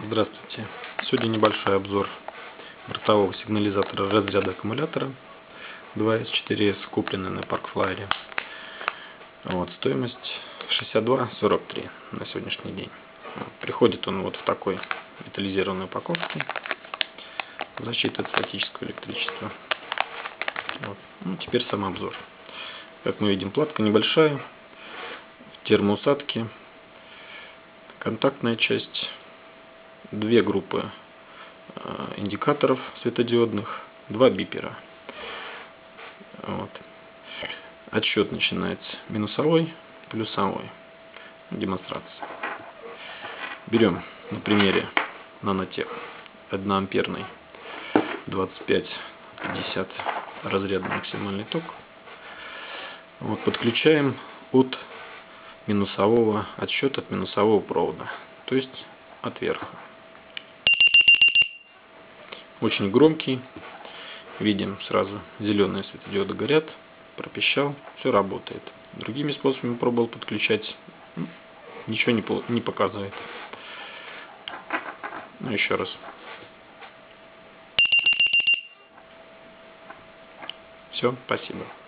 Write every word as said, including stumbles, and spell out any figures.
Здравствуйте! Сегодня небольшой обзор бортового сигнализатора разряда аккумулятора два эс четыре эс, купленный на Паркфлайере. Вот, стоимость шестьдесят два сорок три на сегодняшний день. Вот, приходит он вот в такой металлизированной упаковке. Защита от статического электричества. Вот. Ну, теперь сам обзор. Как мы видим, платка небольшая, термоусадки, контактная часть, две группы индикаторов светодиодных, два бипера. Вот. Отсчет начинается минусовой, плюсовой. Демонстрация. Берем на примере Nanoteq одноамперный двадцать пять пятьдесят разрядный максимальный ток. Вот, подключаем от минусового, отсчет от минусового провода, то есть от верха. Очень громкий. Видим сразу зеленые светодиоды горят. Пропищал. Все работает. Другими способами пробовал подключать. Ничего не, не показывает. Ну, еще раз. Все, спасибо.